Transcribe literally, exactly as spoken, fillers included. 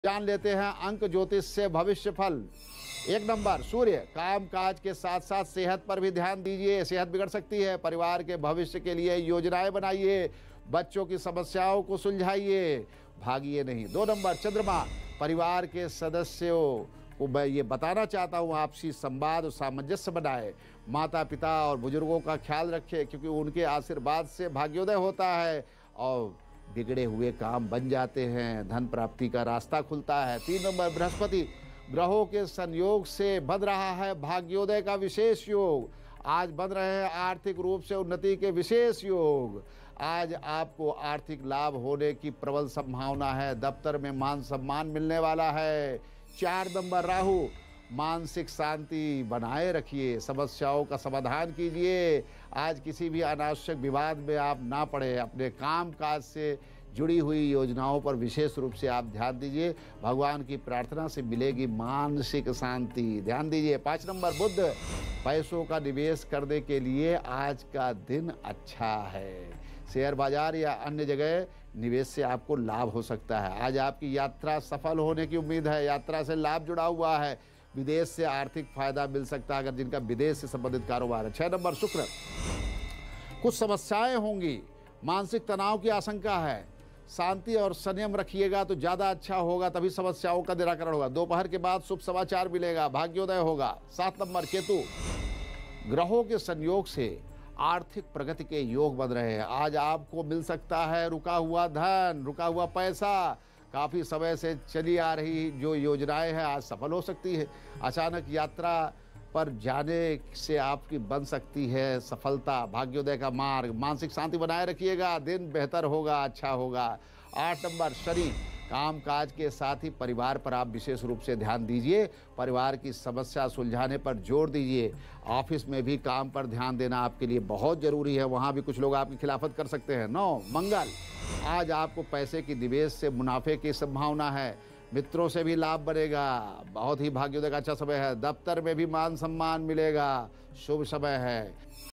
जान लेते हैं अंक ज्योतिष से भविष्य फल। एक नंबर सूर्य, काम काज के साथ साथ सेहत पर भी ध्यान दीजिए, सेहत बिगड़ सकती है। परिवार के भविष्य के लिए योजनाएं बनाइए, बच्चों की समस्याओं को सुलझाइए, भागिए नहीं। दो नंबर चंद्रमा, परिवार के सदस्यों को मैं ये बताना चाहता हूँ, आपसी संवाद और सामंजस्य बनाए। माता पिता और बुजुर्गों का ख्याल रखें, क्योंकि उनके आशीर्वाद से भाग्योदय होता है और बिगड़े हुए काम बन जाते हैं, धन प्राप्ति का रास्ता खुलता है। तीन नंबर बृहस्पति, ग्रहों के संयोग से बन रहा है भाग्योदय का विशेष योग। आज बन रहे हैं आर्थिक रूप से उन्नति के विशेष योग। आज आपको आर्थिक लाभ होने की प्रबल संभावना है। दफ्तर में मान सम्मान मिलने वाला है। चार नंबर राहु, मानसिक शांति बनाए रखिए, समस्याओं का समाधान कीजिए। आज किसी भी अनावश्यक विवाद में आप ना पड़े। अपने काम काज से जुड़ी हुई योजनाओं पर विशेष रूप से आप ध्यान दीजिए। भगवान की प्रार्थना से मिलेगी मानसिक शांति। ध्यान दीजिए। पाँच नंबर बुध, पैसों का निवेश करने के लिए आज का दिन अच्छा है। शेयर बाजार या अन्य जगह निवेश से आपको लाभ हो सकता है। आज आपकी यात्रा सफल होने की उम्मीद है। यात्रा से लाभ जुड़ा हुआ है। विदेश से आर्थिक फायदा मिल सकता है, अगर जिनका विदेश से संबंधित कारोबार है। छह नंबर शुक्र, कुछ समस्याएं होंगी, मानसिक तनाव की आशंका है। शांति और संयम रखिएगा तो ज्यादा अच्छा होगा, तभी समस्याओं का निराकरण होगा। दोपहर के बाद शुभ समाचार मिलेगा, भाग्योदय होगा। सात नंबर केतु, ग्रहों के संयोग से आर्थिक प्रगति के योग बन रहे हैं। आज आपको मिल सकता है रुका हुआ धन, रुका हुआ पैसा। काफ़ी समय से चली आ रही जो योजनाएं हैं आज सफल हो सकती है। अचानक यात्रा पर जाने से आपकी बन सकती है सफलता। भाग्योदय का मार्ग, मानसिक शांति बनाए रखिएगा, दिन बेहतर होगा, अच्छा होगा। आठ नंबर शनि, काम काज के साथ ही परिवार पर आप विशेष रूप से ध्यान दीजिए। परिवार की समस्या सुलझाने पर जोर दीजिए। ऑफिस में भी काम पर ध्यान देना आपके लिए बहुत जरूरी है, वहाँ भी कुछ लोग आपकी खिलाफत कर सकते हैं। नौ मंगल, आज आपको पैसे की निवेश से मुनाफे की संभावना है। मित्रों से भी लाभ बनेगा। बहुत ही भाग्योदय का अच्छा समय है। दफ्तर में भी मान सम्मान मिलेगा। शुभ समय है।